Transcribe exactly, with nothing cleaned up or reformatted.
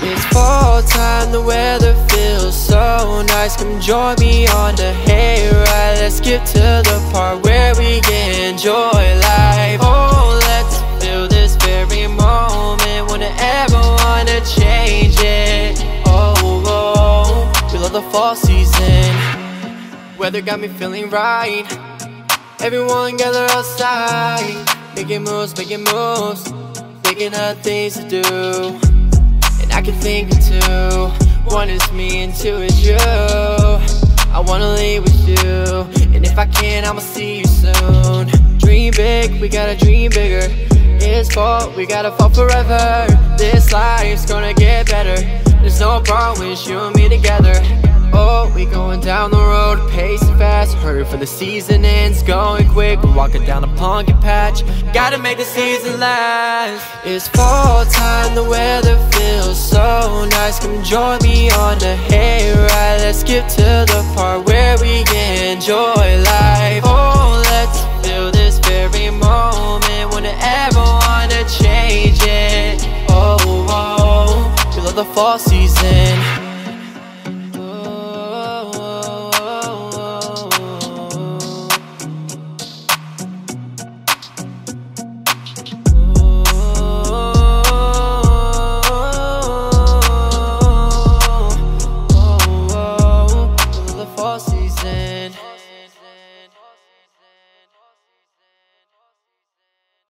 It's fall time, the weather feels so nice. Come join me on the hayride. Let's get to the part where we can enjoy life. Oh, let's feel this very moment. Wouldn't ever wanna change it. Oh, oh, we love the fall season. Weather got me feeling right. Everyone gather outside, making moves, making moves, thinking of things to do. And I can think of two. One is me and two is you. I wanna leave with you, and if I can, I'ma see you soon. Dream big, we gotta dream bigger. It's fall, we gotta fall forever. This life's gonna get better. There's no problem with you and me together. Oh, we going down the road, pacing fast. Hurry for the season ends, going quick. We're walking down a pumpkin patch. Gotta make the season last. It's fall time, the weather feels so nice. Come join me on the hayride. Let's get to the part where we can enjoy life.